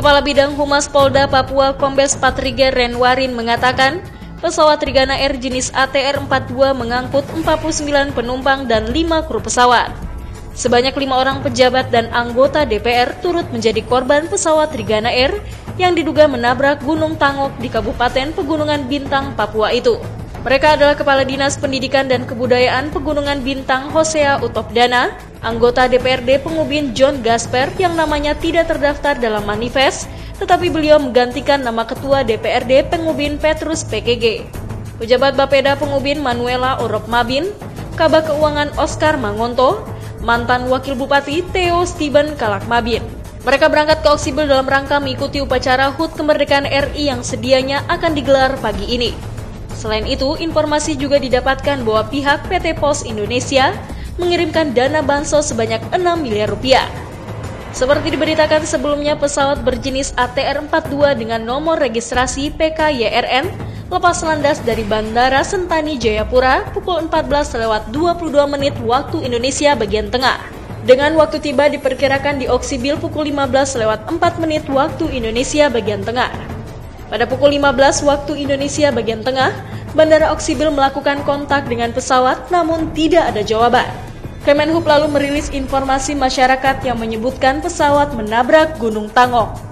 Kepala Bidang Humas Polda Papua Kombes Patriger Renwarin mengatakan, pesawat Trigana Air jenis ATR-42 mengangkut 49 penumpang dan 5 kru pesawat. Sebanyak 5 orang pejabat dan anggota DPR turut menjadi korban pesawat Trigana Air yang diduga menabrak Gunung Tangok di Kabupaten Pegunungan Bintang, Papua itu. Mereka adalah Kepala Dinas Pendidikan dan Kebudayaan Pegunungan Bintang Hosea Utopdana, anggota DPRD Pengubin John Gasper yang namanya tidak terdaftar dalam manifest, tetapi beliau menggantikan nama Ketua DPRD Pengubin Petrus PKG. Pejabat Bapeda Pengubin Manuela Orop Mabin, Kabag Keuangan Oscar Mangonto, mantan Wakil Bupati Theo Steven Kalak Mabin. Mereka berangkat ke Oksibil dalam rangka mengikuti upacara HUT Kemerdekaan RI yang sedianya akan digelar pagi ini. Selain itu, informasi juga didapatkan bahwa pihak PT Pos Indonesia mengirimkan dana bansos sebanyak 6 miliar rupiah. Seperti diberitakan sebelumnya, pesawat berjenis ATR-42 dengan nomor registrasi PKYRN lepas landas dari Bandara Sentani Jayapura pukul 14.22 waktu Indonesia bagian tengah. Dengan waktu tiba diperkirakan di Oksibil pukul 15.04 waktu Indonesia bagian tengah. Pada pukul 15 waktu Indonesia bagian tengah, Bandara Oksibil melakukan kontak dengan pesawat namun tidak ada jawaban. Kemenhub lalu merilis informasi masyarakat yang menyebutkan pesawat menabrak Gunung Tangok.